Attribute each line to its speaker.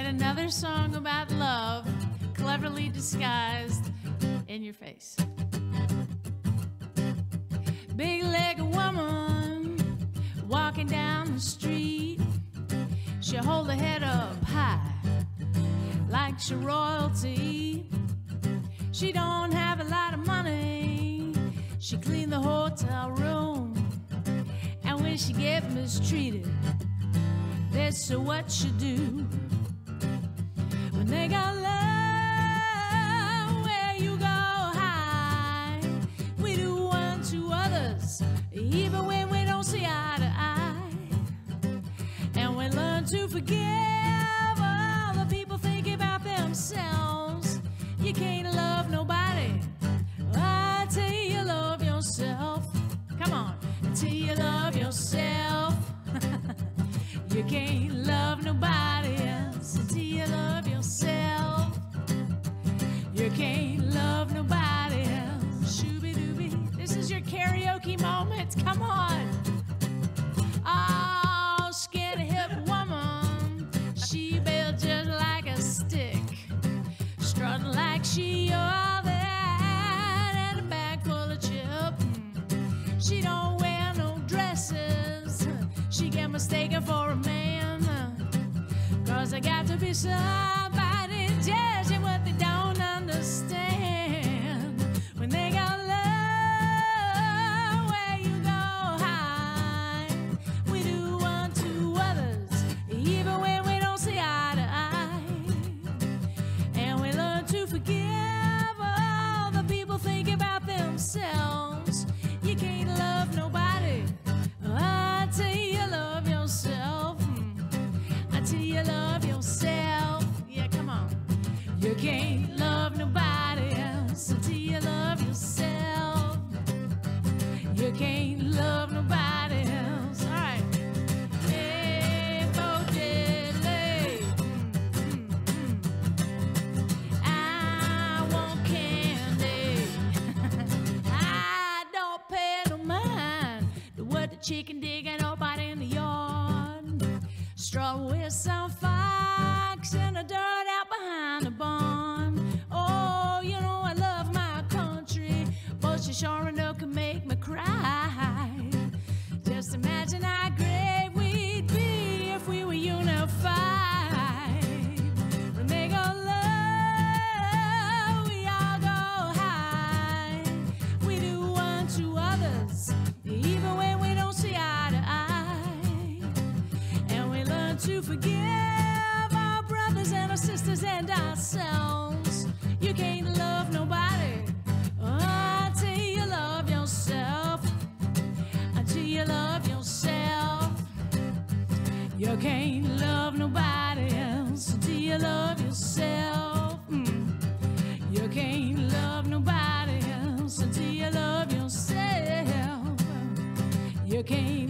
Speaker 1: Yet another song about love, cleverly disguised in your face. Big-legged woman walking down the street. She hold her head up high like she royalty. She don't have a lot of money. She clean the hotel room. And when she get mistreated, that's what she do. When they got love, where you go high. We do unto others, even when we don't see eye to eye. And we learn to forgive all the people think about themselves. You can't love nobody until you love yourself. Come on, until you love yourself. You can't love nobody else until you love yourself. You can't love nobody else. Shooby-dooby. This is your karaoke moment. Come on. Oh, skinny hip woman. She built just like a stick. Strutting like she all that. And a bag full of chip. She don't wear no dresses. She get mistaken for a man. 'Cause I got to be somebody judging what they don't understand. When they got love, where you go high. We do unto others, even when we don't see eye to eye. And we learn to forgive all the people think about themselves. You can't love nobody until you love yourself. Until you love yourself. Yeah, come on. You can't love nobody else until you love yourself. You can't love nobody else. All right. Hey, Bo Diddley. I want candy. I don't pay no mind to what the chicken digging up out in the yard. Straw with some fox and the dirt out behind the barn. Oh, you know I love my country, but she sure enough can make me cry. Just imagine how great we'd be if we were unified. When they go low, we all go high. We do unto others, even when we don't see eye to eye. And we learn to forgive our brothers and our sisters and ourselves. You can't love nobody until you love yourself. Until you love yourself. You can't love nobody else until you love yourself. You can't love nobody else until you love yourself. You can't